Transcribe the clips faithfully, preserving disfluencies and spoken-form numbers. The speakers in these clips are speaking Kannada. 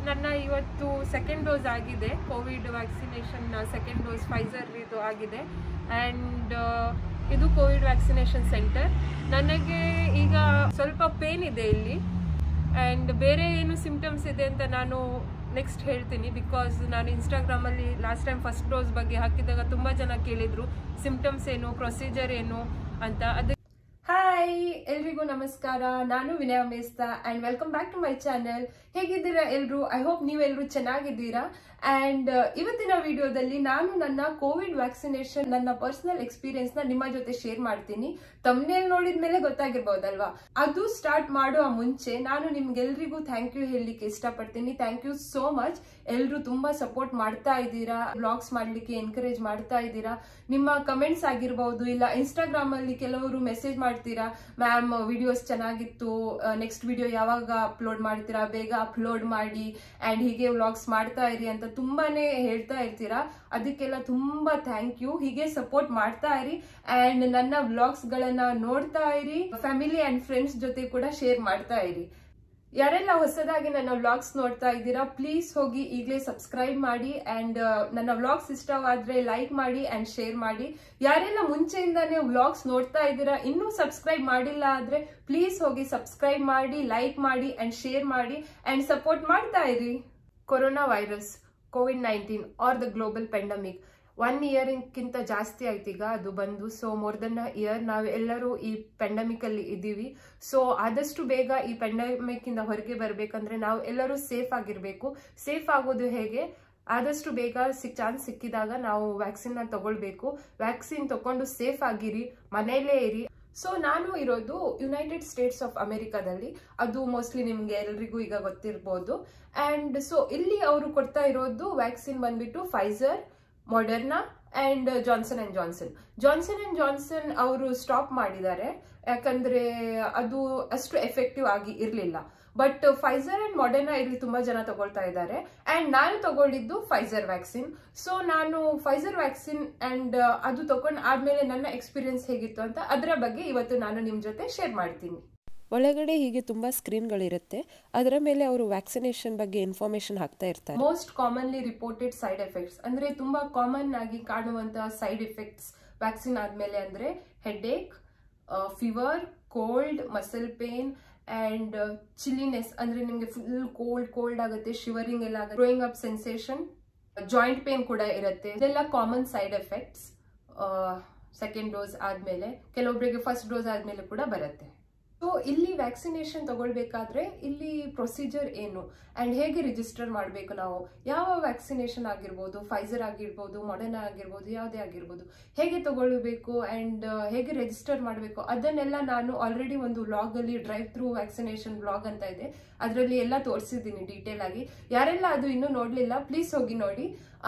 ನನ್ನ ಇವತ್ತು ಸೆಕೆಂಡ್ ಡೋಸ್ ಆಗಿದೆ, covid vaccination second dose Pfizer ಇದು ಆಗಿದೆ. ಆ್ಯಂಡ್ ಇದು ಕೋವಿಡ್ ವ್ಯಾಕ್ಸಿನೇಷನ್ ಸೆಂಟರ್. ನನಗೆ ಈಗ ಸ್ವಲ್ಪ ಪೇನ್ ಇದೆ ಇಲ್ಲಿ, ಆ್ಯಂಡ್ ಬೇರೆ ಏನು ಸಿಂಪ್ಟಮ್ಸ್ ಇದೆ ಅಂತ ನಾನು ನೆಕ್ಸ್ಟ್ ಹೇಳ್ತೀನಿ. ಬಿಕಾಸ್ ನಾನು ಇನ್ಸ್ಟಾಗ್ರಾಮಲ್ಲಿ ಲಾಸ್ಟ್ ಟೈಮ್ ಫಸ್ಟ್ ಡೋಸ್ ಬಗ್ಗೆ ಹಾಕಿದಾಗ ತುಂಬ ಜನ ಕೇಳಿದರು ಸಿಂಪ್ಟಮ್ಸ್ ಏನು, ಪ್ರೊಸೀಜರ್ ಏನು ಅಂತ. ಅದಕ್ಕೆ ಹಾಯ್ ಎಲ್ರಿಗೂ ನಮಸ್ಕಾರ, ನಾನು Vinaya Mesta and welcome back to my channel. ಹೇಗಿದ್ದೀರಾ ಎಲ್ಲರೂ? ಐ ಹೋಪ್ ನೀವೆಲ್ಲರೂ ಚೆನ್ನಾಗಿದ್ದೀರಾ. ಆ್ಯಂಡ್ ಇವತ್ತಿನ ವಿಡಿಯೋದಲ್ಲಿ ನಾನು ನನ್ನ ಕೋವಿಡ್ ವ್ಯಾಕ್ಸಿನೇಷನ್ ನನ್ನ ಪರ್ಸನಲ್ ಎಕ್ಸ್ಪೀರಿಯನ್ಸ್ ನ ನಿಮ್ಮ ಜೊತೆ ಶೇರ್ ಮಾಡ್ತೀನಿ. ತಮ್ನೇಲ್ ನೋಡಿದ ಮೇಲೆ ಗೊತ್ತಾಗಿರ್ಬೋದಲ್ವಾ. ಅದು ಸ್ಟಾರ್ಟ್ ಮಾಡುವ ಮುಂಚೆ ನಾನು ನಿಮ್ಗೆಲ್ರಿಗೂ ಥ್ಯಾಂಕ್ ಯು ಹೇಳಲಿಕ್ಕೆ ಇಷ್ಟಪಡ್ತೀನಿ. Thank you so much. ಎಲ್ಲರೂ ತುಂಬಾ ಸಪೋರ್ಟ್ ಮಾಡ್ತಾ ಇದ್ದೀರಾ, ವ್ಲಾಗ್ಸ್ ಮಾಡ್ಲಿಕ್ಕೆ ಎನ್ಕರೇಜ್ ಮಾಡ್ತಾ ಇದ್ದೀರಾ. ನಿಮ್ಮ ಕಮೆಂಟ್ಸ್ ಆಗಿರ್ಬಹುದು, ಇಲ್ಲ ಇನ್ಸ್ಟಾಗ್ರಾಮ್ ಅಲ್ಲಿ ಕೆಲವರು ಮೆಸೇಜ್ ಮಾಡ್ತೀರಾ, ಮ್ಯಾಮ್ ವಿಡಿಯೋಸ್ ಚೆನ್ನಾಗಿತ್ತು, ನೆಕ್ಸ್ಟ್ ವಿಡಿಯೋ ಯಾವಾಗ ಅಪ್ಲೋಡ್ ಮಾಡ್ತೀರಾ, ಬೇಗ ಅಪ್ಲೋಡ್ ಮಾಡಿ ಅಂಡ್ ಹೀಗೆ ವ್ಲಾಗ್ಸ್ ಮಾಡ್ತಾ ಇರಿ ಅಂತ ತುಂಬಾನೇ ಹೇಳ್ತಾ ಇರ್ತೀರಾ. ಅದಕ್ಕೆಲ್ಲ ತುಂಬಾ ಥ್ಯಾಂಕ್ ಯು. ಹೀಗೆ ಸಪೋರ್ಟ್ ಮಾಡ್ತಾ ಇರಿ ಅಂಡ್ ನನ್ನ ವ್ಲಾಗ್ಸ್ ಗಳನ್ನ ನೋಡ್ತಾ ಇರಿ. ಫ್ಯಾಮಿಲಿ ಅಂಡ್ ಫ್ರೆಂಡ್ಸ್ ಜೊತೆ ಕೂಡ ಶೇರ್ ಮಾಡ್ತಾ ಇರಿ. ಯಾರೆಲ್ಲ ಹೊಸದಾಗಿ ನನ್ನ ವ್ಲಾಗ್ಸ್ ನೋಡ್ತಾ ಇದ್ದೀರಾ, ಪ್ಲೀಸ್ ಹೋಗಿ ಈಗಲೇ ಸಬ್ಸ್ಕ್ರೈಬ್ ಮಾಡಿ ಅಂಡ್ ನನ್ನ ವ್ಲಾಗ್ಸ್ ಇಷ್ಟವಾದ್ರೆ ಲೈಕ್ ಮಾಡಿ ಅಂಡ್ ಶೇರ್ ಮಾಡಿ. ಯಾರೆಲ್ಲ ಮುಂಚೆಯಿಂದಾನೇ ವ್ಲಾಗ್ಸ್ ನೋಡ್ತಾ ಇದ್ದೀರಾ, ಇನ್ನೂ ಸಬ್ಸ್ಕ್ರೈಬ್ ಮಾಡಿಲ್ಲ ಆದ್ರೆ ಪ್ಲೀಸ್ ಹೋಗಿ ಸಬ್ಸ್ಕ್ರೈಬ್ ಮಾಡಿ, ಲೈಕ್ ಮಾಡಿ ಅಂಡ್ ಶೇರ್ ಮಾಡಿ ಅಂಡ್ ಸಪೋರ್ಟ್ ಮಾಡ್ತಾ ಇರಿ. Corona virus, covid nineteen are the global pandemic one year ಕಿಂತ ಜಾಸ್ತಿ ಆಯ್ತು ಈಗ ಅದು ಬಂದು. So more than a year ನಾವು ಎಲ್ಲರೂ ಈ ಪೆಂಡಮಿಕ್ ಅಲ್ಲಿ ಇದ್ದೀವಿ. ಸೊ ಆದಷ್ಟು ಬೇಗ ಈ ಪೆಂಡಮಿಕ್ ಇಂದ ಹೊರಗೆ ಬರ್ಬೇಕಂದ್ರೆ ನಾವು ಎಲ್ಲರೂ ಸೇಫ್ ಆಗಿರ್ಬೇಕು. ಸೇಫ್ ಆಗೋದು ಹೇಗೆ? ಆದಷ್ಟು ಬೇಗ ಸಿಕ್ ಚಾನ್ಸ್ ಸಿಕ್ಕಿದಾಗ ನಾವು ವ್ಯಾಕ್ಸಿನ್ ನ ತಗೊಳ್ಬೇಕು. ವ್ಯಾಕ್ಸಿನ್ ತಗೊಂಡು ಸೇಫ್ ಆಗಿರಿ, ಮನೆಯಲ್ಲೇ ಇರಿ. ಸೊ ನಾನು ಇರೋದು ಯುನೈಟೆಡ್ ಸ್ಟೇಟ್ಸ್ ಆಫ್ ಅಮೆರಿಕಾದಲ್ಲಿ. ಅದು ಮೋಸ್ಟ್ಲಿ ನಿಮ್ಗೆ ಎಲ್ರಿಗೂ ಈಗ ಗೊತ್ತಿರ್ಬೋದು. ಅಂಡ್ ಸೊ ಇಲ್ಲಿ ಅವರು ಕೊಡ್ತಾ ಇರೋದು ವ್ಯಾಕ್ಸಿನ್ ಬಂದ್ಬಿಟ್ಟು Pfizer, Moderna and Johnson and Johnson. Johnson and Johnson ಅವರು ಸ್ಟಾಪ್ ಮಾಡಿದ್ದಾರೆ, ಯಾಕಂದ್ರೆ ಅದು ಅಷ್ಟು ಎಫೆಕ್ಟಿವ್ ಆಗಿ ಇರಲಿಲ್ಲ. ಬಟ್ ಫೈಸರ್ ಅಂಡ್ ಮೊಡರ್ನಾ ಇಲ್ಲಿ ತುಂಬಾ ಜನ ತಗೊಳ್ತಾ ಇದ್ದಾರೆ. ಅಂಡ್ ನಾನು ತಗೊಂಡಿದ್ದು ಫೈಸರ್ ವ್ಯಾಕ್ಸಿನ್. ಸೊ ನಾನು ಫೈಸರ್ ವ್ಯಾಕ್ಸಿನ್ ಅಂಡ್ ಅದು ತಗೊಂಡ್ ಆದ್ಮೇಲೆ ನನ್ನ ಎಕ್ಸ್ಪೀರಿಯನ್ಸ್ ಹೇಗಿತ್ತು ಅಂತ ಅದರ ಬಗ್ಗೆ ಇವತ್ತು ನಾನು ನಿಮ್ ಜೊತೆ ಶೇರ್ ಮಾಡ್ತೀನಿ. ಒಳಗಡೆ ಹೀಗೆ ತುಂಬಾ ಸ್ಕ್ರೀನ್ಗಳಿರುತ್ತೆ, ಅದರ ಮೇಲೆ ಅವರು ವ್ಯಾಕ್ಸಿನೇಷನ್ ಬಗ್ಗೆ ಇನ್ಫಾರ್ಮೇಶನ್ ಹಾಕ್ತಾ ಇರ್ತಾರೆ. Most commonly reported side effects ಅಂದ್ರೆ ತುಂಬಾ ಕಾಮನ್ ಆಗಿ ಕಾಣುವಂತಹ ಸೈಡ್ ಎಫೆಕ್ಟ್ಸ್ ವ್ಯಾಕ್ಸಿನ್ ಆದ್ಮೇಲೆ ಅಂದ್ರೆ headache, fever, cold, muscle pain and chilliness ಅಂದ್ರೆ ನಿಮ್ಗೆ ಫುಲ್ ಕೋಲ್ಡ್ ಕೋಲ್ಡ್ ಆಗುತ್ತೆ, ಶಿವರಿಂಗ್ ಎಲ್ಲ ಆಗುತ್ತೆ, growing up sensation, joint pain ಕೂಡ ಇರುತ್ತೆ. ಇದೆಲ್ಲ common side effects second dose ಆದ್ಮೇಲೆ, ಕೆಲವೊಬ್ಬರಿಗೆ ಫಸ್ಟ್ ಡೋಸ್ ಆದ್ಮೇಲೆ ಕೂಡ ಬರುತ್ತೆ. ಸೊ ಇಲ್ಲಿ ವ್ಯಾಕ್ಸಿನೇಷನ್ ತಗೊಳ್ಬೇಕಾದ್ರೆ ಇಲ್ಲಿ ಪ್ರೊಸೀಜರ್ ಏನು ಅಂಡ್ ಹೇಗೆ ರಿಜಿಸ್ಟರ್ ಮಾಡಬೇಕು, ನಾವು ಯಾವ ವ್ಯಾಕ್ಸಿನೇಷನ್ ಆಗಿರ್ಬೋದು, ಫೈಸರ್ ಆಗಿರ್ಬೋದು, ಮೊಡರ್ನಾ ಆಗಿರ್ಬೋದು, ಯಾವುದೇ ಆಗಿರ್ಬೋದು, ಹೇಗೆ ತಗೊಳ್ಬೇಕು ಅಂಡ್ ಹೇಗೆ ರಿಜಿಸ್ಟರ್ ಮಾಡಬೇಕು, ಅದನ್ನೆಲ್ಲ ನಾನು ಆಲ್ರೆಡಿ ಒಂದು ವ್ಲಾಗ್ ಅಲ್ಲಿ ಡ್ರೈವ್ ಥ್ರೂ ವ್ಯಾಕ್ಸಿನೇಷನ್ ವ್ಲಾಗ್ ಅಂತ ಇದೆ, ಅದರಲ್ಲಿ ಎಲ್ಲ ತೋರಿಸಿದ್ದೀನಿ ಡೀಟೇಲ್ ಆಗಿ. ಯಾರೆಲ್ಲ ಅದು ಇನ್ನೂ ನೋಡ್ಲಿಲ್ಲ ಪ್ಲೀಸ್ ಹೋಗಿ ನೋಡಿ.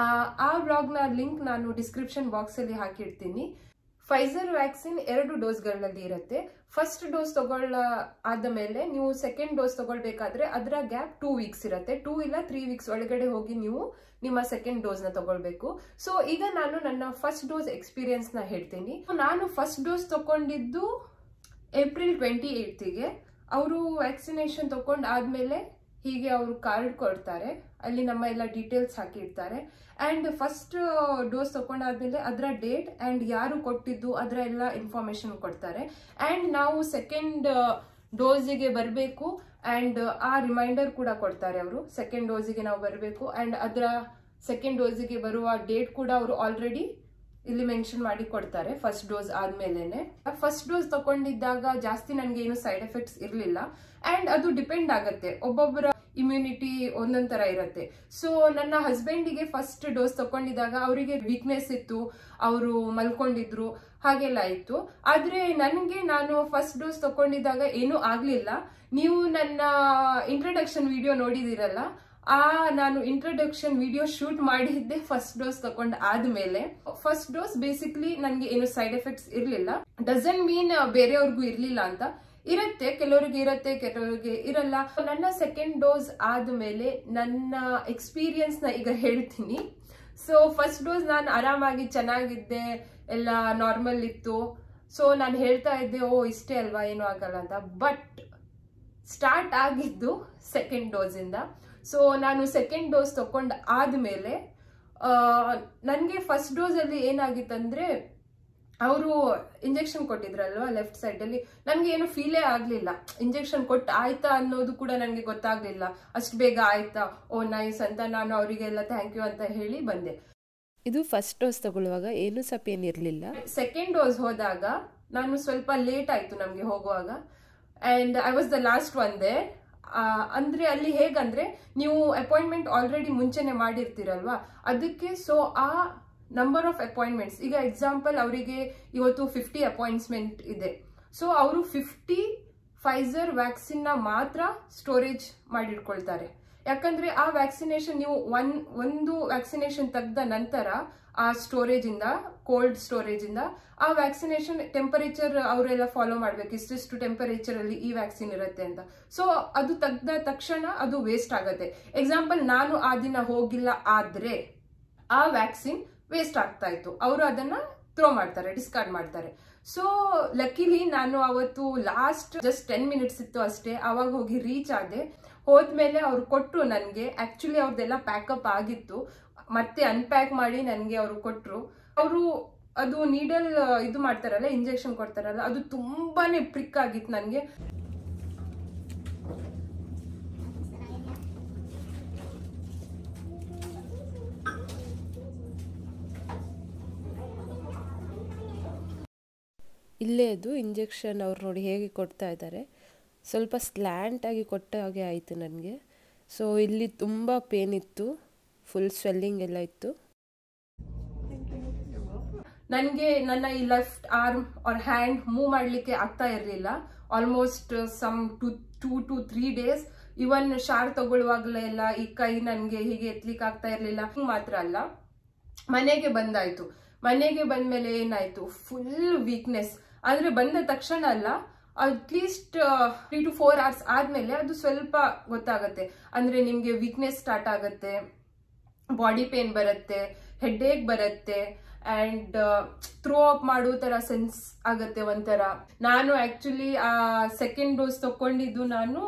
ಆ ವ್ಲಾಗ್ ನ ಲಿಂಕ್ ನಾನು ಡಿಸ್ಕ್ರಿಪ್ಷನ್ ಬಾಕ್ಸ್ ಅಲ್ಲಿ ಹಾಕಿರ್ತೀನಿ. ಫೈಸರ್ ವ್ಯಾಕ್ಸಿನ್ ಎರಡು ಡೋಸ್ಗಳಲ್ಲಿ ಇರುತ್ತೆ. ಫಸ್ಟ್ ಡೋಸ್ ತಗೊಳ್ಳ ಆದ ಮೇಲೆ ನೀವು ಸೆಕೆಂಡ್ ಡೋಸ್ ತಗೊಳ್ಬೇಕಾದ್ರೆ ಅದರ ಗ್ಯಾಪ್ ಟೂ ವೀಕ್ಸ್ ಇರುತ್ತೆ. ಟೂ ಇಲ್ಲ ತ್ರೀ ವೀಕ್ಸ್ ಒಳಗಡೆ ಹೋಗಿ ನೀವು ನಿಮ್ಮ ಸೆಕೆಂಡ್ ಡೋಸ್ ನ ತಗೊಳ್ಬೇಕು. ಸೊ ಈಗ ನಾನು ನನ್ನ ಫಸ್ಟ್ ಡೋಸ್ ಎಕ್ಸ್ಪೀರಿಯನ್ಸ್ ನ ಹೇಳ್ತೀನಿ. ನಾನು ಫಸ್ಟ್ ಡೋಸ್ ತಗೊಂಡಿದ್ದು ಏಪ್ರಿಲ್ ಟ್ವೆಂಟಿ ಏಯ್ತಿಗೆ. ಅವರು ವ್ಯಾಕ್ಸಿನೇಷನ್ ತಗೊಂಡ್ ಆದ್ಮೇಲೆ ಹೀಗೆ ಅವರು ಕಾರ್ಡ್ ಕೊಡ್ತಾರೆ, ಅಲ್ಲಿ ನಮ್ಮ ಎಲ್ಲ ಡೀಟೇಲ್ಸ್ ಹಾಕಿರ್ತಾರೆ. ಅಂಡ್ ಫಸ್ಟ್ ಡೋಸ್ ತಗೊಂಡಾದ್ಮೇಲೆ ಅದರ ಡೇಟ್ ಅಂಡ್ ಯಾರು ಕೊಟ್ಟಿದ್ದು ಅದರ ಎಲ್ಲ ಇನ್ಫಾರ್ಮೇಶನ್ ಕೊಡ್ತಾರೆ. ಅಂಡ್ ನಾವು ಸೆಕೆಂಡ್ ಡೋಸಿಗೆ ಬರಬೇಕು ಅಂಡ್ ಆ ರಿಮೈಂಡರ್ ಕೂಡ ಕೊಡ್ತಾರೆ ಅವರು, ಸೆಕೆಂಡ್ ಡೋಸಿಗೆ ನಾವು ಬರಬೇಕು ಅಂಡ್ ಅದರ ಸೆಕೆಂಡ್ ಡೋಸಿಗೆ ಬರುವ ಡೇಟ್ ಕೂಡ ಅವರು ಆಲ್ರೆಡಿ ಇಲ್ಲಿ ಮೆನ್ಷನ್ ಮಾಡಿ ಕೊಡ್ತಾರೆ ಫಸ್ಟ್ ಡೋಸ್ ಆದ್ಮೇಲೆನೆ. ಫಸ್ಟ್ ಡೋಸ್ ತಗೊಂಡಿದ್ದಾಗ ಜಾಸ್ತಿ ನನ್ಗೆ ಏನು ಸೈಡ್ ಎಫೆಕ್ಟ್ಸ್ ಇರ್ಲಿಲ್ಲ. ಅಂಡ್ ಅದು ಡಿಪೆಂಡ್ ಆಗತ್ತೆ, ಒಬ್ಬೊಬ್ಬರ ಇಮ್ಯುನಿಟಿ ಒಂದೊಂದ್ ತರ ಇರುತ್ತೆ. ಸೊ ನನ್ನ ಹಸ್ಬೆಂಡಿಗೆ ಫಸ್ಟ್ ಡೋಸ್ ತಗೊಂಡಿದ್ದಾಗ ಅವರಿಗೆ ವೀಕ್ನೆಸ್ ಇತ್ತು, ಅವರು ಮಲ್ಕೊಂಡಿದ್ರು, ಹಾಗೆಲ್ಲ ಇತ್ತು. ಆದ್ರೆ ನನಗೆ ನಾನು ಫಸ್ಟ್ ಡೋಸ್ ತಗೊಂಡಿದ್ದಾಗ ಏನೂ ಆಗ್ಲಿಲ್ಲ. ನೀವು ನನ್ನ ಇಂಟ್ರಡಕ್ಷನ್ ವಿಡಿಯೋ ನೋಡಿದಿರಲ್ಲ, ಆ ನಾನು ಇಂಟ್ರೊಡಕ್ಷನ್ ವಿಡಿಯೋ ಶೂಟ್ ಮಾಡಿದ್ದೆ ಫಸ್ಟ್ ಡೋಸ್ ತಗೊಂಡ್ ಆದ್ಮೇಲೆ. ಫಸ್ಟ್ ಡೋಸ್ ಬೇಸಿಕ್ಲಿ ನನ್ಗೆ ಏನು ಸೈಡ್ ಎಫೆಕ್ಟ್ಸ್ ಇರ್ಲಿಲ್ಲ. ಡಸಂಟ್ ಮೀನ್ ಬೇರೆಯವ್ರಿಗೂ ಇರ್ಲಿಲ್ಲ ಅಂತ, ಇರುತ್ತೆ, ಕೆಲವರಿಗೆ ಇರುತ್ತೆ, ಕೆಲವರಿಗೆ ಇರಲ್ಲ. ನನ್ನ ಸೆಕೆಂಡ್ ಡೋಸ್ ಆದ್ಮೇಲೆ ನನ್ನ ಎಕ್ಸ್ಪೀರಿಯನ್ಸ್ ನ ಈಗ ಹೇಳ್ತೀನಿ. ಸೊ ಫಸ್ಟ್ ಡೋಸ್ ನಾನು ಆರಾಮಾಗಿ ಚೆನ್ನಾಗಿದ್ದೆ, ಎಲ್ಲ ನಾರ್ಮಲ್ ಇತ್ತು. ಸೊ ನಾನು ಹೇಳ್ತಾ ಇದ್ದೆ ಓ ಇಷ್ಟೇ ಅಲ್ವಾ, ಏನೂ ಆಗಲ್ಲ ಅಂತ. ಬಟ್ ಸ್ಟಾರ್ಟ್ ಆಗಿದ್ದು ಸೆಕೆಂಡ್ ಡೋಸಿಂದ. ಸೊ ನಾನು ಸೆಕೆಂಡ್ ಡೋಸ್ ತಗೊಂಡು ಆದ್ಮೇಲೆ ನನಗೆ ಫಸ್ಟ್ ಡೋಸಲ್ಲಿ ಏನಾಗಿತ್ತಂದ್ರೆ ಅವರು ಇಂಜೆಕ್ಷನ್ ಕೊಟ್ಟಿದ್ರಲ್ವಾ ಲೆಫ್ಟ್ ಸೈಡ್ ಅಲ್ಲಿ, ನನಗೆ ಏನು ಫೀಲೇ ಆಗ್ಲಿಲ್ಲ. ಇಂಜೆಕ್ಷನ್ ಕೊಟ್ಟು ಆಯ್ತಾ ಅನ್ನೋದು ಕೂಡ ನನಗೆ ಗೊತ್ತಾಗ್ಲಿಲ್ಲ. ಅಷ್ಟು ಬೇಗ ಆಯ್ತಾ, ಓ ನೈಸ್ ಅಂತ ನಾನು ಅವರಿಗೆಲ್ಲ ಥ್ಯಾಂಕ್ ಯು ಅಂತ ಹೇಳಿ ಬಂದೆ. ಇದು ಫಸ್ಟ್ ಡೋಸ್ ತಗೊಳ್ಳುವಾಗ ಏನು ಸಹ ಪೇನ್ ಇರಲಿಲ್ಲ. ಸೆಕೆಂಡ್ ಡೋಸ್ ಹೋದಾಗ ನಾನು ಸ್ವಲ್ಪ ಲೇಟ್ ಆಯ್ತು ನಮಗೆ ಹೋಗುವಾಗ, and I was the last one there. ಅಂದ್ರೆ ಅಲ್ಲಿ ಹೇಗಂದ್ರೆ ನೀವು ಅಪಾಯಿಂಟ್ಮೆಂಟ್ ಆಲ್ರೆಡಿ ಮುಂಚೆನೆ ಮಾಡಿರ್ತೀರಲ್ವಾ, ಅದಕ್ಕೆ ಸೊ ಆ ನಂಬರ್ ಆಫ್ ಅಪಾಯಿಂಟ್ಮೆಂಟ್ಸ್, ಈಗ ಎಕ್ಸಾಂಪಲ್ ಅವರಿಗೆ ಇವತ್ತು ಫಿಫ್ಟಿ ಅಪಾಯಿಂಟ್ಮೆಂಟ್ ಇದೆ, ಸೊ ಅವರು ಫಿಫ್ಟಿ ಫೈಸರ್ ವ್ಯಾಕ್ಸಿನ್ ನ ಮಾತ್ರ ಸ್ಟೋರೇಜ್ ಮಾಡಿಟ್ಕೊಳ್ತಾರೆ. ಯಾಕಂದ್ರೆ ಆ ವ್ಯಾಕ್ಸಿನೇಷನ್ ನೀವು ಒನ್ ಒಂದು ವ್ಯಾಕ್ಸಿನೇಷನ್ ತೆಗ್ದ ನಂತರ ಆ ಸ್ಟೋರೇಜ್ ಇಂದ, ಕೋಲ್ಡ್ ಸ್ಟೋರೇಜ್ ಇಂದ ಆ ವ್ಯಾಕ್ಸಿನೇಷನ್ ಟೆಂಪರೇಚರ್ ಅವರೆಲ್ಲ ಫಾಲೋ ಮಾಡ್ಬೇಕು, ಇಷ್ಟಿಷ್ಟು ಟೆಂಪರೇಚರ್ ಅಲ್ಲಿ ಈ ವ್ಯಾಕ್ಸಿನ್ ಇರುತ್ತೆ ಅಂತ. ಸೊ ಅದು ತೆಗ್ದ ತಕ್ಷಣ ಅದು ವೇಸ್ಟ್ ಆಗತ್ತೆ. ಎಕ್ಸಾಂಪಲ್ ನಾನು ಆ ದಿನ ಹೋಗಿಲ್ಲ ಆದ್ರೆ ಆ ವ್ಯಾಕ್ಸಿನ್ ವೇಸ್ಟ್ ಆಗ್ತಾ ಇತ್ತು, ಅವರು ಅದನ್ನ ಥ್ರೋ ಮಾಡ್ತಾರೆ, ಡಿಸ್ಕಾರ್ಡ್ ಮಾಡ್ತಾರೆ. ಸೊ ಲಕ್ಕಿಲಿ ನಾನು ಅವತ್ತು ಲಾಸ್ಟ್ ಜಸ್ಟ್ ಟೆನ್ ಮಿನಿಟ್ಸ್ ಇತ್ತು ಅಷ್ಟೇ, ಅವಾಗ ಹೋಗಿ ರೀಚ್ ಆದೆ. ಹೋದ್ಮೇಲೆ ಅವ್ರು ಕೊಟ್ರು ನನಗೆ, ಆಕ್ಚುಲಿ ಅವ್ರದ್ದೆಲ್ಲ ಪ್ಯಾಕಪ್ ಆಗಿತ್ತು, ಮತ್ತೆ ಅನ್ಪ್ಯಾಕ್ ಮಾಡಿ ನನಗೆ ಅವರು ಕೊಟ್ರು. ಅವರು ಅದು ನೀಡಲ್ ಇದು ಮಾಡ್ತಾರಲ್ಲ, ಇಂಜೆಕ್ಷನ್ ಕೊಡ್ತಾರಲ್ಲ, ಅದು ತುಂಬಾನೇ ಪ್ರಿಕ್ ಆಗಿತ್ತು ನನಗೆ. ಇಲ್ಲೇ ಅದು ಇಂಜೆಕ್ಷನ್ ಅವ್ರು ನೋಡಿ ಹೇಗೆ ಕೊಡ್ತಾ ಇದ್ದಾರೆ, ಸ್ವಲ್ಪ ಸ್ಲ್ಯಾಂಟ್ ಆಗಿ ಕೊಟ್ಟ ಹಾಗೆ ಆಯಿತು ನನಗೆ. ಸೊ ಇಲ್ಲಿ ತುಂಬ ಪೇನ್ ಇತ್ತು, ಫುಲ್ ಸ್ವೆಲ್ಲಿಂಗ್ ಎಲ್ಲ ಇತ್ತು. ನನಗೆ ನನ್ನ ಈ left arm or hand move ಮಾಡಲಿಕ್ಕೆ ಆಗ್ತಾ ಇರಲಿಲ್ಲ almost some to two to three days. Even shower ತಗೊಳ್ಳುವಾಗಲೆಲ್ಲ ಈ ಕೈ ನನಗೆ ಹೀಗೆ ಎತ್ತಲಿಕ್ಕೆ ಆಗ್ತಾ ಇರಲಿಲ್ಲ. ಮಾತ್ರ ಅಲ್ಲ, ಮನೆಗೆ ಬಂದಾಯ್ತು. ಮನೆಗೆ ಬಂದ್ಮೇಲೆ ಏನಾಯ್ತು, ಫುಲ್ ವೀಕ್ನೆಸ್. ಅಂದ್ರೆ ಬಂದ ತಕ್ಷಣ ಅಲ್ಲ, at least three to four hours ಆದ್ಮೇಲೆ ಅದು ಸ್ವಲ್ಪ ಗೊತ್ತಾಗತ್ತೆ. ಅಂದ್ರೆ ನಿಮ್ಗೆ ವೀಕ್ನೆಸ್ ಸ್ಟಾರ್ಟ್ ಆಗತ್ತೆ, ಬಾಡಿ ಪೇನ್ ಬರುತ್ತೆ, ಹೆಡ್ ಏಕ್ ಬರುತ್ತೆ, ಅಂಡ್ ಥ್ರೋ ಅಪ್ ಮಾಡೋ ತರ ಸೆನ್ಸ್ ಆಗತ್ತೆ ಒಂಥರ. ನಾನು ಆಕ್ಚುಲಿ ಆ ಸೆಕೆಂಡ್ ಡೋಸ್ ತಕೊಂಡಿದ್ದು ನಾನು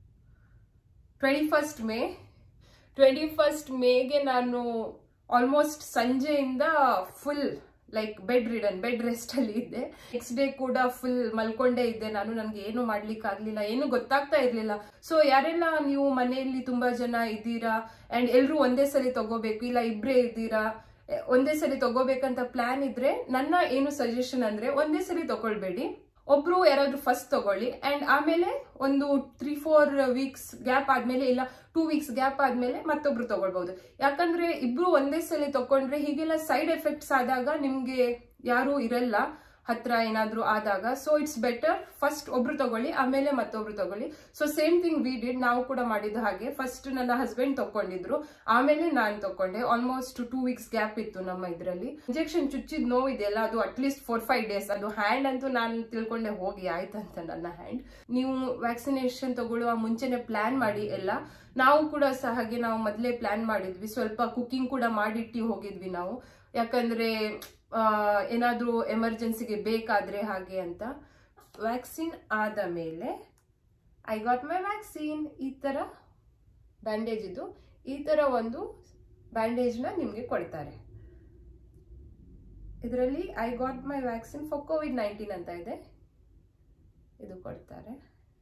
twenty first May twenty first ಮೇಗೆ ನಾನು ಆಲ್ಮೋಸ್ಟ್ ಸಂಜೆಯಿಂದ full like bedridden, bed rest ಅಲ್ಲಿ ಇದ್ದೆ. ನೆಕ್ಸ್ಟ್ ಡೇ ಕೂಡ ಫುಲ್ ಮಲ್ಕೊಂಡೇ ಇದ್ದೆ ನಾನು, ನನ್ಗೆ ಏನು ಮಾಡ್ಲಿಕ್ಕೆ ಆಗ್ಲಿಲ್ಲ, ಏನು ಗೊತ್ತಾಗ್ತಾ ಇರ್ಲಿಲ್ಲ. ಸೊ ಯಾರೆಲ್ಲ ನೀವು ಮನೆಯಲ್ಲಿ ತುಂಬಾ ಜನ ಇದ್ದೀರಾ ಅಂಡ್ ಎಲ್ರು ಒಂದೇ ಸರಿ ತಗೋಬೇಕು, ಇಲ್ಲ ಇಬ್ರೇ ಇದ್ದೀರಾ ಒಂದೇ ಸರಿ ತಗೋಬೇಕಂತ ಪ್ಲಾನ್ ಇದ್ರೆ ನನ್ನ ಏನು ಸಜೆಷನ್ ಅಂದ್ರೆ ಒಂದೇ ಸರಿ ತಗೊಳ್ಬೇಡಿ, ಒಬ್ರು ಯಾರಾದ್ರೂ ಫಸ್ಟ್ ತಗೊಳ್ಳಿ ಅಂಡ್ ಆಮೇಲೆ ಒಂದು ತ್ರೀ ಫೋರ್ ವೀಕ್ಸ್ ಗ್ಯಾಪ್ ಆದ್ಮೇಲೆ, ಇಲ್ಲ ಟೂ ವೀಕ್ಸ್ ಗ್ಯಾಪ್ ಆದ್ಮೇಲೆ ಮತ್ತೊಬ್ರು ತಗೊಳ್ಬಹುದು. ಯಾಕಂದ್ರೆ ಇಬ್ರು ಒಂದೇ ಸಲ ತಕೊಂಡ್ರೆ ಹೀಗೆಲ್ಲ ಸೈಡ್ ಎಫೆಕ್ಟ್ಸ್ ಆದಾಗ ನಿಮ್ಗೆ ಯಾರು ಇರಲ್ಲ ಹತ್ರ ಏನಾದ್ರೂ ಆದಾಗ. ಸೊ ಇಟ್ಸ್ ಬೆಟರ್ ಫಸ್ಟ್ ಒಬ್ರು ತಗೊಳ್ಳಿ, ಆಮೇಲೆ ಮತ್ತೊಬ್ರು ತಗೊಳ್ಳಿ. So same thing we did, ನಾವು ಕೂಡ ಮಾಡಿದ ಹಾಗೆ. ಫಸ್ಟ್ ನನ್ನ ಹಸ್ಬೆಂಡ್ ತಕೊಂಡಿದ್ರು, ಆಮೇಲೆ ನಾನು ತಕೊಂಡೆ. ಆಲ್ಮೋಸ್ಟ್ ಟೂ ವೀಕ್ಸ್ ಗ್ಯಾಪ್ ಇತ್ತು ನಮ್ಮ ಇದ್ರಲ್ಲಿ. ಇಂಜೆಕ್ಷನ್ ಚುಚ್ಚಿದ್ ನೋವು ಇದೆಯಲ್ಲ, ಅದು ಅಟ್ಲೀಸ್ಟ್ ಫೋರ್ ಫೈವ್ ಡೇಸ್. ಅದು ಹ್ಯಾಂಡ್ ಅಂತೂ ನಾನು ತಿಳ್ಕೊಂಡೆ ಹೋಗಿ ಆಯ್ತಂತ ನನ್ನ ಹ್ಯಾಂಡ್. ನೀವು ವ್ಯಾಕ್ಸಿನೇಷನ್ ತಗೊಳ್ಳುವ ಮುಂಚೆನೆ ಪ್ಲಾನ್ ಮಾಡಿ ಎಲ್ಲ. ನಾವು ಕೂಡ ಸಹ ಹಾಗೆ ನಾವು ಮೊದಲೇ ಪ್ಲಾನ್ ಮಾಡಿದ್ವಿ, ಸ್ವಲ್ಪ ಕುಕಿಂಗ್ ಕೂಡ ಮಾಡಿಟ್ಟು ಹೋಗಿದ್ವಿ ನಾವು, ಯಾಕಂದ್ರೆ ಏನಾದ್ರೂ ಎಮರ್ಜೆನ್ಸಿಗೆ ಬೇಕಾದ್ರೆ ಹಾಗೆ ಅಂತ. ವ್ಯಾಕ್ಸಿನ್ ಆದ ಮೇಲೆ ಐ ಗಾಟ್ ಮೈ ವ್ಯಾಕ್ಸಿನ್. ಈ ತರ ಬ್ಯಾಂಡೇಜ್ ಇದು, ಈ ತರ ಒಂದು ಬ್ಯಾಂಡೇಜ್ ನ ನಿಮ್ಗೆ ಕೊಡ್ತಾರೆ. ಇದರಲ್ಲಿ I got my vaccine for covid nineteen ಅಂತ ಇದೆ, ಇದು ಕೊಡ್ತಾರೆ.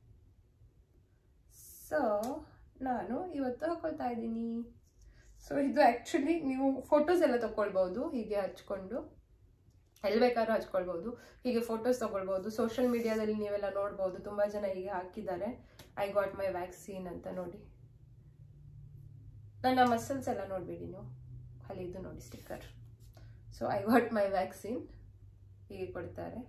ಸೊ ನಾನು ಇವತ್ತು ಹಾಕೊಳ್ತಾ ಇದ್ದೀನಿ. ಸೊ ಇದು ಆಕ್ಚುಲಿ ನೀವು ಫೋಟೋಸ್ ಎಲ್ಲ ತಗೊಳ್ಬಹುದು, ಹೀಗೆ ಹಚ್ಕೊಂಡು ಎಲ್ಲಿ ಬೇಕಾದ್ರೂ ಹಚ್ಕೊಳ್ಬಹುದು, ಹೀಗೆ ಫೋಟೋಸ್ ತಗೊಳ್ಬಹುದು. ಸೋಷಿಯಲ್ ಮೀಡಿಯಾದಲ್ಲಿ ನೀವೆಲ್ಲ ನೋಡ್ಬಹುದು, ತುಂಬಾ ಜನ ಹೀಗೆ ಹಾಕಿದ್ದಾರೆ ಐ ಗಾಟ್ ಮೈ ವ್ಯಾಕ್ಸಿನ್ ಅಂತ. ನೋಡಿ ನನ್ನ ಮಸಲ್ಸ್ ಎಲ್ಲ ನೋಡ್ಬೇಡಿ ನೀವು, ಅಲ್ಲಿ ಇದು ನೋಡಿ sticker. So I got my vaccine ಹೀಗೆ ಕೊಡ್ತಾರೆ.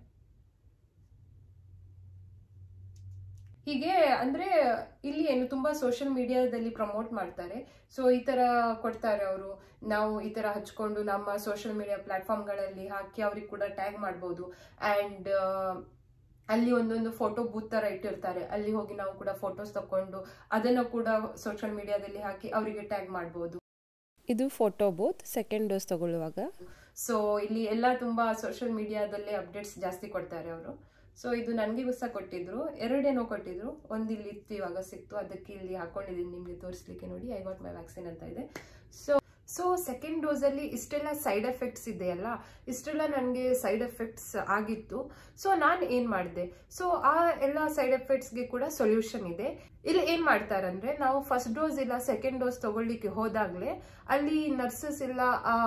ಹೀಗೆ ಅಂದ್ರೆ ಇಲ್ಲಿ ಏನು ತುಂಬಾ ಸೋಷಿಯಲ್ ಮೀಡಿಯಾದಲ್ಲಿ ಪ್ರಮೋಟ್ ಮಾಡ್ತಾರೆ. ಸೊ ಈ ತರ ಕೊಡ್ತಾರೆ ಅವರು, ನಾವು ಈ ತರ ಹಚ್ಕೊಂಡು ನಮ್ಮ ಸೋಷಿಯಲ್ ಮೀಡಿಯಾ ಪ್ಲಾಟ್ಫಾರ್ಮ್ ಗಳಲ್ಲಿ ಹಾಕಿ ಅವ್ರಿಗೆ ಕೂಡ ಟ್ಯಾಗ್ ಮಾಡಬಹುದು. ಅಂಡ್ ಅಲ್ಲಿ ಒಂದೊಂದು ಫೋಟೋ ಬೂತ್ ತರ ಇಟ್ಟಿರ್ತಾರೆ, ಅಲ್ಲಿ ಹೋಗಿ ನಾವು ಕೂಡ ಫೋಟೋಸ್ ತಕೊಂಡು ಅದನ್ನು ಕೂಡ ಸೋಷಿಯಲ್ ಮೀಡಿಯಾದಲ್ಲಿ ಹಾಕಿ ಅವರಿಗೆ ಟ್ಯಾಗ್ ಮಾಡಬಹುದು. ಇದು ಫೋಟೋ ಬೂತ್ ಸೆಕೆಂಡ್ ಡೋಸ್ ತಗೊಳ್ಳುವಾಗ. ಸೊ ಇಲ್ಲಿ ಎಲ್ಲ ತುಂಬಾ ಸೋಷಿಯಲ್ ಮೀಡಿಯಾದಲ್ಲಿ ಅಪ್ಡೇಟ್ಸ್ ಜಾಸ್ತಿ ಕೊಡ್ತಾರೆ ಅವರು. ಸೊ ಇದು ನನಗೆ ಸಹ ಕೊಟ್ಟಿದ್ರು, ಎರಡೇನೋ ಕೊಟ್ಟಿದ್ರು, ಒಂದು ಇಲ್ಲಿ ಇತ್ತು ಇವಾಗ ಸಿಕ್ತು, ಅದಕ್ಕೆ ಇಲ್ಲಿ ಹಾಕೊಂಡಿದ್ದೀನಿ ನಿಮಗೆ ತೋರಿಸ್ಲಿಕ್ಕೆ. ನೋಡಿ, ಐ ಗಾಟ್ ಮೈ ವ್ಯಾಕ್ಸಿನ್ ಅಂತ ಇದೆ. ಸೊ ಸೊ ಸೆಕೆಂಡ್ ಡೋಸಲ್ಲಿ ಇಷ್ಟೆಲ್ಲ ಸೈಡ್ ಎಫೆಕ್ಟ್ಸ್ ಇದೆಯಲ್ಲ, ಇಷ್ಟೆಲ್ಲ ನನಗೆ ಸೈಡ್ ಎಫೆಕ್ಟ್ಸ್ ಆಗಿತ್ತು. ಸೊ ನಾನು ಏನು ಮಾಡಿದೆ, ಸೊ ಆ ಎಲ್ಲ ಸೈಡ್ ಎಫೆಕ್ಟ್ಸ್ಗೆ ಕೂಡ ಸೊಲ್ಯೂಷನ್ ಇದೆ. ಇಲ್ಲಿ ಏನು ಮಾಡ್ತಾರಂದ್ರೆ, ನಾವು ಫಸ್ಟ್ ಡೋಸ್ ಇಲ್ಲ ಸೆಕೆಂಡ್ ಡೋಸ್ ತಗೊಳ್ಳಿಕ್ಕೆ ಹೋದಾಗಲೇ ಅಲ್ಲಿ ನರ್ಸಸ್ ಇಲ್ಲ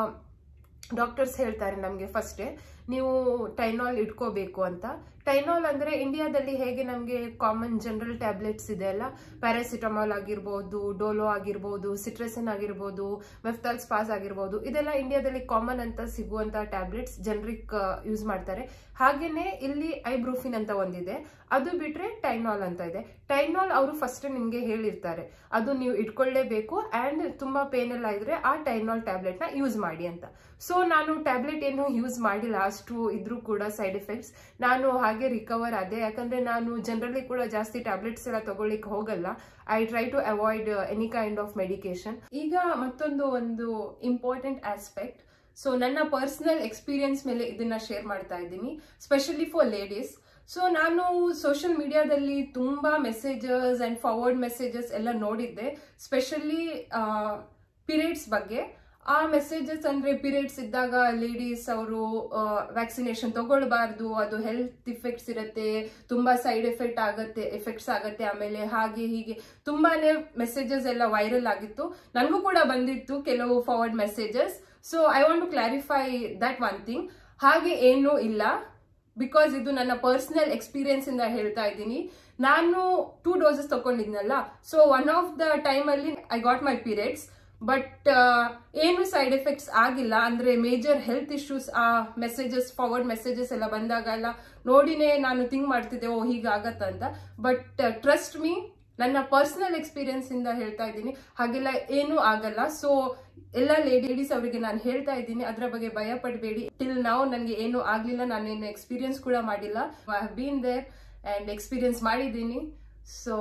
ಡಾಕ್ಟರ್ಸ್ ಹೇಳ್ತಾರೆ ನಮಗೆ ಫಸ್ಟೇ ನೀವು ಟೈನಾಲ್ ಇಟ್ಕೋಬೇಕು ಅಂತ. ಟೈನಾಲ್ ಅಂದರೆ ಇಂಡಿಯಾದಲ್ಲಿ ಹೇಗೆ ನಮಗೆ ಕಾಮನ್ ಜನರಲ್ ಟ್ಯಾಬ್ಲೆಟ್ಸ್ ಇದೆ ಅಲ್ಲ, ಪ್ಯಾರಾಸಿಟಮಾಲ್ ಆಗಿರ್ಬೋದು, ಡೋಲೋ ಆಗಿರ್ಬೋದು, ಸಿಟ್ರಸಿನ್ ಆಗಿರ್ಬೋದು, ಮೆಫ್ತಾಲ್ ಸ್ಪಾಸ್ ಆಗಿರ್ಬೋದು, ಇದೆಲ್ಲ ಇಂಡಿಯಾದಲ್ಲಿ ಕಾಮನ್ ಅಂತ ಸಿಗುವಂಥ ಟ್ಯಾಬ್ಲೆಟ್ಸ್ ಜನರಿಕ್ ಯೂಸ್ ಮಾಡ್ತಾರೆ. ಹಾಗೇನೆ ಇಲ್ಲಿ ಐಬ್ರೂಫಿನ್ ಅಂತ ಒಂದಿದೆ, ಅದು ಬಿಟ್ರೆ ಟೈನಾಲ್ ಅಂತ ಇದೆ. ಟೈನಾಲ್ ಅವರು ಫಸ್ಟ್ ನಿಮಗೆ ಹೇಳಿರ್ತಾರೆ ಅದು ನೀವು ಇಟ್ಕೊಳ್ಳೇಬೇಕು ಆ್ಯಂಡ್ ತುಂಬ ಪೇನ್ ಎಲ್ಲ ಇದ್ರೆ ಆ ಟೈನಾಲ್ ಟ್ಯಾಬ್ಲೆಟ್ನ ಯೂಸ್ ಮಾಡಿ ಅಂತ. ಸೊ ನಾನು ಟ್ಯಾಬ್ಲೆಟ್ ಏನು ಯೂಸ್ ಮಾಡಿಲ್ಲ, ಅಷ್ಟು ಇದ್ರೂ ಕೂಡ ಸೈಡ್ ಎಫೆಕ್ಟ್ಸ್ ನಾನು ಹಾಗೆ ರಿಕವರ್ ಆದೆ. ಯಾಕಂದ್ರೆ ನಾನು ಜನರಲಿ ಕೂಡ ಜಾಸ್ತಿ ಟ್ಯಾಬ್ಲೆಟ್ಸ್ ಎಲ್ಲ ತಗೊಳ್ಳಿಕ್ಕೆ ಹೋಗಲ್ಲ. I try to avoid any kind of medication. ಈಗ ಮತ್ತೊಂದು ಒಂದು ಇಂಪಾರ್ಟೆಂಟ್ ಆಸ್ಪೆಕ್ಟ್, ಸೊ ನನ್ನ ಪರ್ಸನಲ್ ಎಕ್ಸ್ಪೀರಿಯನ್ಸ್ ಮೇಲೆ ಇದನ್ನ ಶೇರ್ ಮಾಡ್ತಾ ಇದ್ದೀನಿ, ಸ್ಪೆಷಲಿ ಫಾರ್ ಲೇಡೀಸ್. ಸೊ ನಾನು ಸೋಷಿಯಲ್ ಮೀಡಿಯಾದಲ್ಲಿ ತುಂಬಾ ಮೆಸೇಜಸ್ ಅಂಡ್ ಫಾರ್ವರ್ಡ್ ಮೆಸೇಜಸ್ ಎಲ್ಲ ನೋಡಿದ್ದೆ, ಸ್ಪೆಷಲಿ ಪೀರಿಯಡ್ಸ್ ಬಗ್ಗೆ. ಆ ಮೆಸೇಜಸ್ ಅಂದ್ರೆ ಪೀರಿಯಡ್ಸ್ ಇದ್ದಾಗ ಲೇಡೀಸ್ ಅವರು ವ್ಯಾಕ್ಸಿನೇಷನ್ ತಗೊಳ್ಬಾರ್ದು, ಅದು ಹೆಲ್ತ್ ಇಫೆಕ್ಟ್ಸ್ ಇರುತ್ತೆ, ತುಂಬಾ ಸೈಡ್ ಎಫೆಕ್ಟ್ ಆಗತ್ತೆ ಎಫೆಕ್ಟ್ಸ್ ಆಗತ್ತೆ, ಆಮೇಲೆ ಹಾಗೆ ಹೀಗೆ ತುಂಬಾನೇ ಮೆಸೇಜಸ್ ಎಲ್ಲ ವೈರಲ್ ಆಗಿತ್ತು. ನನಗೂ ಕೂಡ ಬಂದಿತ್ತು ಕೆಲವು forward messages. So I want to clarify that one thing. ಹಾಗೆ ಏನೂ ಇಲ್ಲ, ಬಿಕಾಸ್ ಇದು ನನ್ನ ಪರ್ಸನಲ್ ಎಕ್ಸ್ಪೀರಿಯನ್ಸ್ ಇಂದ ಹೇಳ್ತಾ ಇದ್ದೀನಿ. ನಾನು ಟೂ ಡೋಸಸ್ ತಗೊಂಡಿದ್ನಲ್ಲ, so one of the time ಅಲ್ಲಿ I got my periods, but ಏನು ಸೈಡ್ ಎಫೆಕ್ಟ್ಸ್ ಆಗಿಲ್ಲ. ಅಂದ್ರೆ ಮೇಜರ್ ಹೆಲ್ತ್ ಇಶ್ಯೂಸ್ ಆ ಮೆಸೇಜಸ್ ಫಾರ್ವರ್ಡ್ ಮೆಸೇಜಸ್ ಎಲ್ಲ ಬಂದಾಗ ಎಲ್ಲ ನೋಡಿನೇ ನಾನು ಥಿಂಕ್ ಮಾಡ್ತಿದ್ದೆ, ಓ ಹೀಗಾಗತ್ತಂತ. ಬಟ್ ಟ್ರಸ್ಟ್ ಮೀ, ನನ್ನ ಪರ್ಸನಲ್ ಎಕ್ಸ್ಪೀರಿಯನ್ಸ್ ಇಂದ ಹೇಳ್ತಾ ಇದ್ದೀನಿ, ಹಾಗೆಲ್ಲ ಏನೂ ಆಗಲ್ಲ. ಸೊ ಎಲ್ಲ ಲೇಡೀಸ್ ಅವರಿಗೆ ನಾನು ಹೇಳ್ತಾ ಇದ್ದೀನಿ, ಅದರ ಬಗ್ಗೆ ಭಯ ಪಡಬೇಡಿ. ಟಿಲ್ ನಾವು ನನಗೆ ಏನೂ ಆಗ್ಲಿಲ್ಲ, ನಾನೇನು ಎಕ್ಸ್ಪೀರಿಯನ್ಸ್ ಕೂಡ ಮಾಡಿಲ್ಲ. I have been there and experience ಮಾಡಿದ್ದೀನಿ. ಸೊ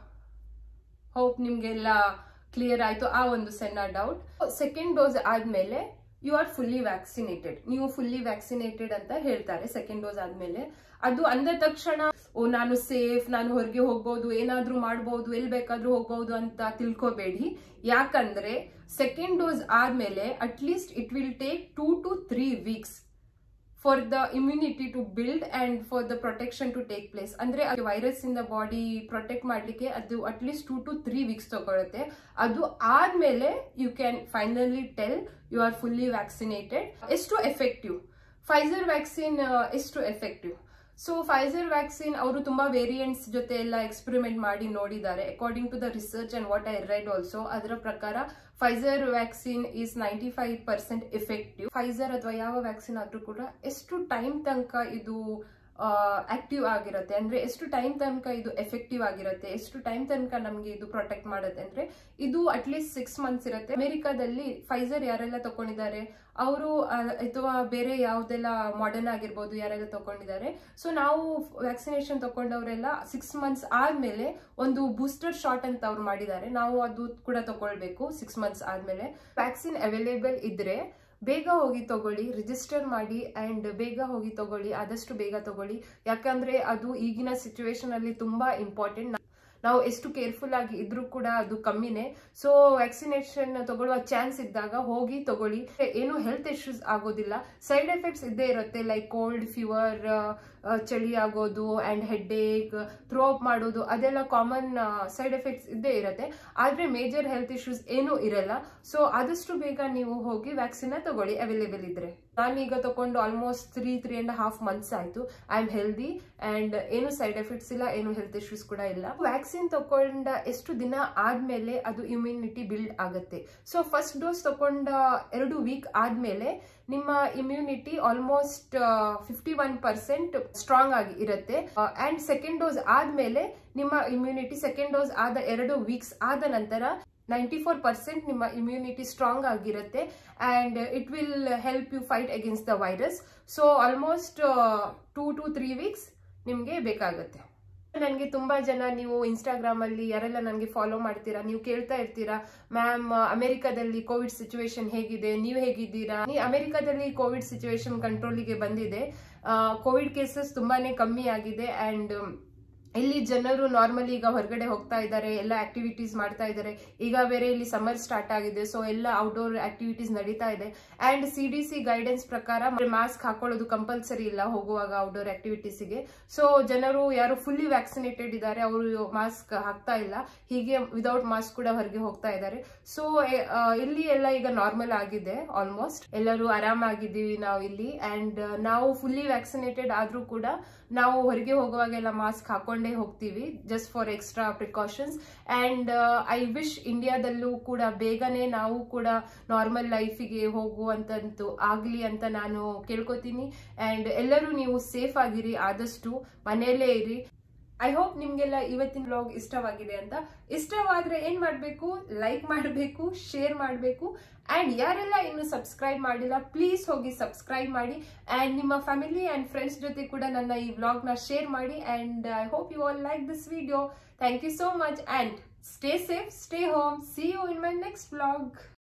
ಹೋಪ್ ನಿಮ್ಗೆಲ್ಲ ಕ್ಲಿಯರ್ ಆಯ್ತು ಆ ಒಂದು ಸಣ್ಣ ಡೌಟ್. ಸೆಕೆಂಡ್ ಡೋಸ್ ಆದ್ಮೇಲೆ ಯು ಆರ್ ಫುಲ್ಲಿ ವ್ಯಾಕ್ಸಿನೇಟೆಡ್, ನೀವು ಫುಲ್ಲಿ ವ್ಯಾಕ್ಸಿನೇಟೆಡ್ ಅಂತ ಹೇಳ್ತಾರೆ ಸೆಕೆಂಡ್ ಡೋಸ್ ಆದ್ಮೇಲೆ. ಅದು ಅಂದ ತಕ್ಷಣ ಓ ನಾನು ಸೇಫ್, ನಾನು ಹೊರಗೆ ಹೋಗ್ಬೋದು, ಏನಾದ್ರೂ ಮಾಡ್ಬೋದು, ಎಲ್ಲಿ ಬೇಕಾದ್ರೂ ಹೋಗ್ಬೋದು ಅಂತ ತಿಳ್ಕೊಬೇಡಿ. ಯಾಕಂದ್ರೆ ಸೆಕೆಂಡ್ ಡೋಸ್ ಆದ್ಮೇಲೆ at least it will take two to three weeks for the immunity to build and for the protection to take place. ಅಂದ್ರೆ ವೈರಸ್ ಇಂದ ಬಾಡಿ ಪ್ರೊಟೆಕ್ಟ್ ಮಾಡ್ಲಿಕ್ಕೆ ಅದು at least two to three weeks ತಗೊಳುತ್ತೆ. ಅದು ಆದ್ಮೇಲೆ you can finally tell you are fully vaccinated. ಎಷ್ಟು ಎಫೆಕ್ಟಿವ್ ಫೈಸರ್ ವ್ಯಾಕ್ಸಿನ್, ಎಷ್ಟು ಎಫೆಕ್ಟಿವ್? ಸೊ ಫೈಸರ್ ವ್ಯಾಕ್ಸಿನ್ ಅವರು ತುಂಬಾ ವೇರಿಯಂಟ್ಸ್ ಜೊತೆ ಎಲ್ಲ ಎಕ್ಸ್ಪೆರಿಮೆಂಟ್ ಮಾಡಿ ನೋಡಿದ್ದಾರೆ. According to the research and what I read also, ಅದರ ಪ್ರಕಾರ Pfizer vaccine is ninety five percent effective. Pfizer ಅಥವಾ ಯಾವ ವ್ಯಾಕ್ಸಿನ್ ಆದ್ರೂ ಕೂಡ ಎಷ್ಟು ಟೈಮ್ ತನಕ ಇದು ಆಕ್ಟಿವ್ ಆಗಿರುತ್ತೆ, ಅಂದ್ರೆ ಎಷ್ಟು ಟೈಮ್ ತನಕ ಇದು ಎಫೆಕ್ಟಿವ್ ಆಗಿರುತ್ತೆ, ಎಷ್ಟು ಟೈಮ್ ತನಕ ನಮ್ಗೆ ಇದು ಪ್ರೊಟೆಕ್ಟ್ ಮಾಡುತ್ತೆ ಅಂದ್ರೆ ಇದು ಅಟ್ಲೀಸ್ಟ್ ಸಿಕ್ಸ್ ಮಂತ್ಸ್ ಇರುತ್ತೆ. ಅಮೆರಿಕಾದಲ್ಲಿ ಫೈಸರ್ ಯಾರೆಲ್ಲ ತಗೊಂಡಿದ್ದಾರೆ ಅವರು ಅಥವಾ ಬೇರೆ ಯಾವ್ದೆಲ್ಲ ಮಾಡರ್ನ್ ಆಗಿರ್ಬೋದು ಯಾರೆಲ್ಲ ತಗೊಂಡಿದ್ದಾರೆ, ಸೊ ನಾವು ವ್ಯಾಕ್ಸಿನೇಷನ್ ತಗೊಂಡವರೆಲ್ಲ ಸಿಕ್ಸ್ ಮಂತ್ಸ್ ಆದ್ಮೇಲೆ ಒಂದು ಬೂಸ್ಟರ್ ಶಾಟ್ ಅಂತ ಅವ್ರು ಮಾಡಿದ್ದಾರೆ, ನಾವು ಅದು ಕೂಡ ತಗೊಳ್ಬೇಕು ಸಿಕ್ಸ್ ಮಂತ್ಸ್ ಆದ್ಮೇಲೆ. ವ್ಯಾಕ್ಸಿನ್ ಅವೈಲೇಬಲ್ ಇದ್ರೆ ಬೇಗ ಹೋಗಿ ತಗೊಳ್ಳಿ, ರಿಜಿಸ್ಟರ್ ಮಾಡಿ ಅಂಡ್ ಬೇಗ ಹೋಗಿ ತಗೊಳ್ಳಿ, ಆದಷ್ಟು ಬೇಗ ತಗೊಳ್ಳಿ. ಯಾಕಂದ್ರೆ ಅದು ಈಗಿನ ಸಿಚುವೇಶನ್ ಅಲ್ಲಿ ತುಂಬಾ ಇಂಪಾರ್ಟೆಂಟ್. ನಾವು ಎಷ್ಟು ಕೇರ್ಫುಲ್ ಆಗಿ ಇದ್ರೂ ಕೂಡ ಅದು ಕಮ್ಮಿನೇ. ಸೊ ವ್ಯಾಕ್ಸಿನೇಷನ್ ತಗೊಳ್ಳುವ ಚಾನ್ಸ್ ಇದ್ದಾಗ ಹೋಗಿ ತಗೊಳ್ಳಿ. ಏನು ಹೆಲ್ತ್ ಇಶ್ಯೂಸ್ ಆಗೋದಿಲ್ಲ, ಸೈಡ್ ಎಫೆಕ್ಟ್ಸ್ ಇದ್ದೇ ಇರುತ್ತೆ, ಲೈಕ್ ಕೋಲ್ಡ್, ಫೀವರ್, ಚಳಿ ಆಗೋದು and headache, throw up ಮಾಡೋದು, ಅದೆಲ್ಲ ಕಾಮನ್ ಸೈಡ್ ಎಫೆಕ್ಟ್ಸ್ ಇದ್ದೇ ಇರುತ್ತೆ. ಆದ್ರೆ ಮೇಜರ್ ಹೆಲ್ತ್ ಇಶ್ಯೂಸ್ ಏನೂ ಇರಲ್ಲ. ಸೊ ಆದಷ್ಟು ಬೇಗ ನೀವು ಹೋಗಿ ವ್ಯಾಕ್ಸಿನ್ ತಗೊಳ್ಳಿ ಅವೈಲೇಬಲ್ ಇದ್ರೆ. ನಾನೀಗ ತಗೊಂಡು almost three three and half months ಆಯ್ತು. ಐ ಆಮ್ ಹೆಲ್ದಿ ಅಂಡ್ ಏನು ಸೈಡ್ ಎಫೆಕ್ಟ್ಸ್ ಇಲ್ಲ, ಏನು ಹೆಲ್ತ್ ಇಶ್ಯೂಸ್ ಕೂಡ ಇಲ್ಲ. ವ್ಯಾಕ್ಸಿನ್ ತಗೊಂಡ ಎಷ್ಟು ದಿನ ಆದ್ಮೇಲೆ ಅದು ಇಮ್ಯುನಿಟಿ ಬಿಲ್ಡ್ ಆಗುತ್ತೆ. ಸೊ ಫಸ್ಟ್ ಡೋಸ್ ತಗೊಂಡ ಎರಡು ವೀಕ್ ಆದ್ಮೇಲೆ ನಿಮ್ಮ immunity almost fifty one percent strong ಆಗಿ ಇರುತ್ತೆ. ಅಂಡ್ ಸೆಕೆಂಡ್ ಡೋಸ್ ಆದ್ಮೇಲೆ ನಿಮ್ಮ ಇಮ್ಯುನಿಟಿ ಸೆಕೆಂಡ್ ಡೋಸ್ ಆದ ಎರಡು ವೀಕ್ಸ್ ಆದ ನಂತರ ನೈಂಟಿ ಫೋರ್ ಪರ್ಸೆಂಟ್ ನಿಮ್ಮ ಇಮ್ಯುನಿಟಿ ಸ್ಟ್ರಾಂಗ್ ಆಗಿರುತ್ತೆ and it will help you fight against the virus. So almost two to three weeks ನಿಮಗೆ ಬೇಕಾಗುತ್ತೆ. ನನಗೆ ತುಂಬಾ ಜನ ನೀವು ಇನ್ಸ್ಟಾಗ್ರಾಮ್ ಅಲ್ಲಿ ಯಾರೆಲ್ಲ ನನಗೆ ಫಾಲೋ ಮಾಡ್ತೀರಾ, ನೀವು ಕೇಳ್ತಾ ಇರ್ತೀರಾ ಮ್ಯಾಮ್ ಅಮೆರಿಕಾದಲ್ಲಿ ಕೋವಿಡ್ ಸಿಚುವೇಶನ್ ಹೇಗಿದೆ, ನೀವು ಹೇಗಿದ್ದೀರಾ. ಅಮೆರಿಕಾದಲ್ಲಿ ಕೋವಿಡ್ ಸಿಚುವೇಶನ್ ಕಂಟ್ರೋಲಿಗೆ ಬಂದಿದೆ, ಕೋವಿಡ್ ಕೇಸಸ್ ತುಂಬಾನೇ ಕಮ್ಮಿ ಆಗಿದೆ ಅಂಡ್ ಇಲ್ಲಿ ಜನರು ನಾರ್ಮಲಿ ಈಗ ಹೊರಗಡೆ ಹೋಗ್ತಾ ಇದ್ದಾರೆ, ಎಲ್ಲ ಆಕ್ಟಿವಿಟೀಸ್ ಮಾಡ್ತಾ ಇದ್ದಾರೆ. ಈಗ ಬೇರೆ ಇಲ್ಲಿ ಸಮ್ಮರ್ ಸ್ಟಾರ್ಟ್ ಆಗಿದೆ, ಸೊ ಎಲ್ಲ ಔಟ್ಡೋರ್ ಆಕ್ಟಿವಿಟೀಸ್ ನಡೀತಾ ಇದೆ. And C D C guidance ಪ್ರಕಾರ ಮಾಸ್ಕ್ ಹಾಕೊಳ್ಳೋದು ಕಂಪಲ್ಸರಿ ಇಲ್ಲ ಹೋಗುವಾಗ ಔಟ್ಡೋರ್ ಆಕ್ಟಿವಿಟೀಸ್ಗೆ. ಸೊ ಜನರು ಯಾರು ಫುಲ್ಲಿ ವ್ಯಾಕ್ಸಿನೇಟೆಡ್ ಇದ್ದಾರೆ ಅವರು ಮಾಸ್ಕ್ ಹಾಕ್ತಾ ಇಲ್ಲ, ಹೀಗೆ ವಿದೌಟ್ ಮಾಸ್ಕ್ ಕೂಡ ಹೊರಗೆ ಹೋಗ್ತಾ ಇದ್ದಾರೆ. ಸೊ ಇಲ್ಲಿ ಎಲ್ಲ ಈಗ ನಾರ್ಮಲ್ ಆಗಿದೆ, ಆಲ್ಮೋಸ್ಟ್ ಎಲ್ಲರೂ ಆರಾಮಾಗಿದ್ದೀವಿ ನಾವು ಇಲ್ಲಿ. ಅಂಡ್ ನಾವು ಫುಲ್ಲಿ ವ್ಯಾಕ್ಸಿನೇಟೆಡ್ ಆದ್ರೂ ಕೂಡ ನಾವು ಹೊರಗೆ ಹೋಗುವಾಗೆಲ್ಲ ಮಾಸ್ಕ್ ಹಾಕೊಂಡೇ ಹೋಗ್ತೀವಿ, just for extra precautions. And I wish ಇಂಡಿಯಾದಲ್ಲೂ ಕೂಡ ಬೇಗನೆ ನಾವು ಕೂಡ ನಾರ್ಮಲ್ ಲೈಫಿಗೆ ಹೋಗುವಂತಂತೂ ಆಗ್ಲಿ ಅಂತ ನಾನು ಕೇಳ್ಕೊತೀನಿ. ಅಂಡ್ ಎಲ್ಲರೂ ನೀವು ಸೇಫ್ ಆಗಿರಿ, ಆದಷ್ಟು ಮನೆಯಲ್ಲೇ ಇರಿ. ಐ ಹೋಪ್ ನಿಮ್ಗೆಲ್ಲ ಇವತ್ತಿನ ವ್ಲಾಗ್ ಇಷ್ಟವಾಗಿದೆ ಅಂತ. ಇಷ್ಟವಾದ್ರೆ ಏನ್ ಮಾಡ್ಬೇಕು, ಲೈಕ್ ಮಾಡಬೇಕು, ಶೇರ್ ಮಾಡಬೇಕು. ಅಂಡ್ ಯಾರೆಲ್ಲ ಇನ್ನು ಸಬ್ಸ್ಕ್ರೈಬ್ ಮಾಡಿಲ್ಲ ಪ್ಲೀಸ್ ಹೋಗಿ ಸಬ್ಸ್ಕ್ರೈಬ್ ಮಾಡಿ. ಅಂಡ್ ನಿಮ್ಮ ಫ್ಯಾಮಿಲಿ ಅಂಡ್ ಫ್ರೆಂಡ್ಸ್ ಜೊತೆ ಕೂಡ ನನ್ನ ಈ ವ್ಲಾಗ್ ನ ಶೇರ್ ಮಾಡಿ. And I hope you all like this video. Thank you so much and stay safe, stay home. See you in my next vlog.